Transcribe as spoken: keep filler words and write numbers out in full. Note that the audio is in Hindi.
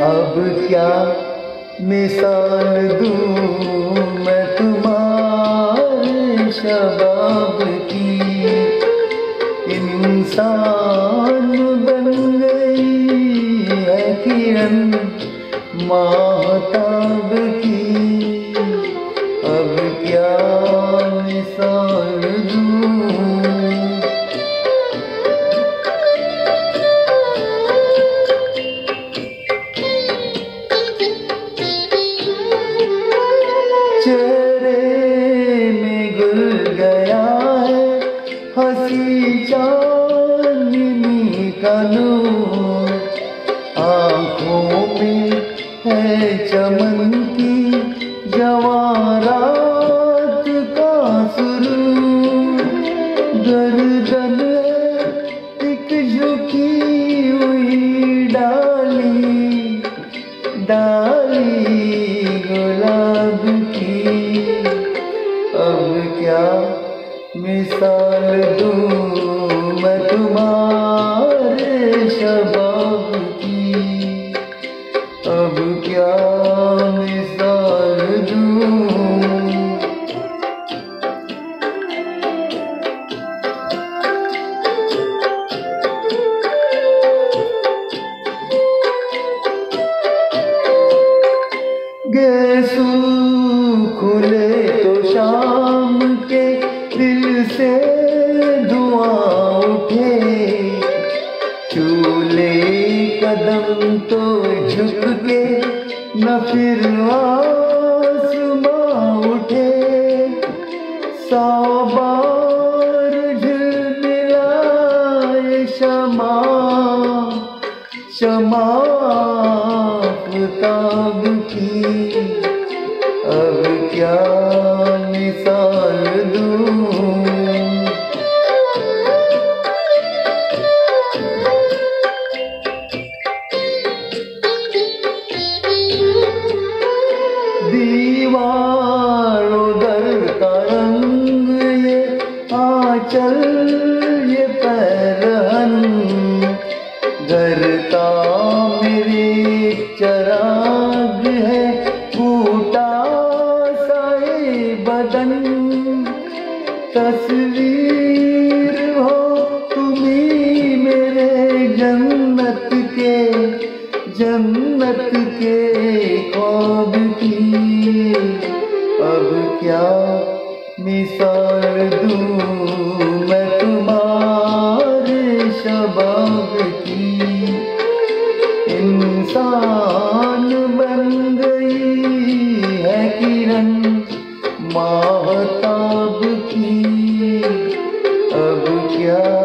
अब क्या मिसाल दूं मैं तुम्हारे शबाब की। इंसान बन गई है किरण माहताब की। अब क्या मिसाल दूं। चेहरे में गुल गया है हंसी चांदनी का नूर। आँखों में है चमन की जवारात का सुरूर। गर्दन है एक झुकी हुई डाली, डाली गुलाब की। अब क्या मिसाल दूं मैं तुम्हारे शबाब की। अब क्या मिसाल दूं। गेसू खुले तो शाम के दिल से धुआं उठे। चूले कदम तो झुक के न फिर आसमां उठे। सौ बार झिलमिलाए शमा, शमा आफताब की। अब क्या मिसाल दूं। दीवारों दर का रंग ये आंचल ये पैरहन। घर का मेरे चराग है फूटा साए बदन। तस्वीर हो तुम्ही मेरे जन्नत के, जन्नत के ख्वाब की। अब क्या मिसाल दूं मैं तुम्हारे शबाब की। इंसान बन गई है किरण माहताब की। अब क्या